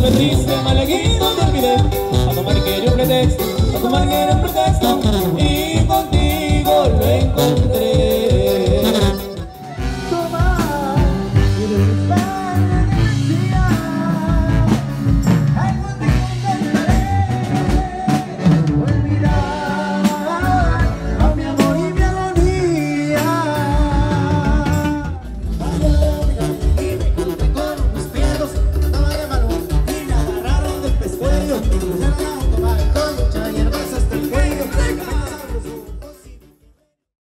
perdiste, malaguido te olvidé. A tomar quiero un pretexto, a tomar quiero un pretexto, y contigo lo encontré. Con mis perros, andaba de malo y me agarraron del pescuezo.